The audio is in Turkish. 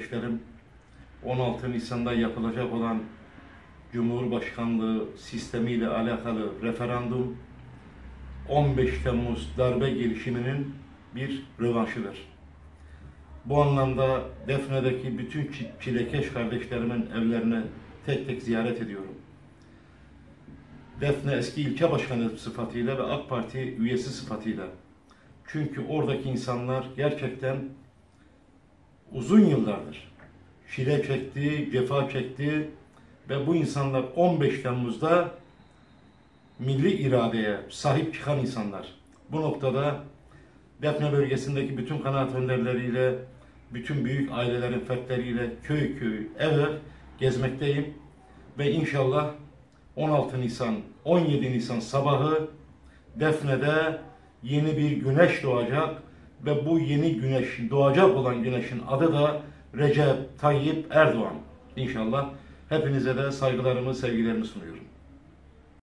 kardeşlerim, 16 Nisan'da yapılacak olan Cumhurbaşkanlığı sistemiyle alakalı referandum 15 Temmuz darbe girişiminin bir rövanşıdır. Bu anlamda Defne'deki bütün çilekeş kardeşlerimin evlerini tek tek ziyaret ediyorum. Defne eski ilçe başkanı sıfatıyla ve AK Parti üyesi sıfatıyla. Çünkü oradaki insanlar gerçekten uzun yıllardır çile çekti, cefa çekti ve bu insanlar 15 Temmuz'da milli iradeye sahip çıkan insanlar. Bu noktada Defne bölgesindeki bütün kanaat önderleriyle, bütün büyük ailelerin fertleriyle köy köy, ev ev gezmekteyim. Ve inşallah 16 Nisan, 17 Nisan sabahı Defne'de yeni bir güneş doğacak ve bu yeni güneş, doğacak olan güneşin adı da Recep Tayyip Erdoğan. İnşallah hepinize de saygılarımı, sevgilerimi sunuyorum.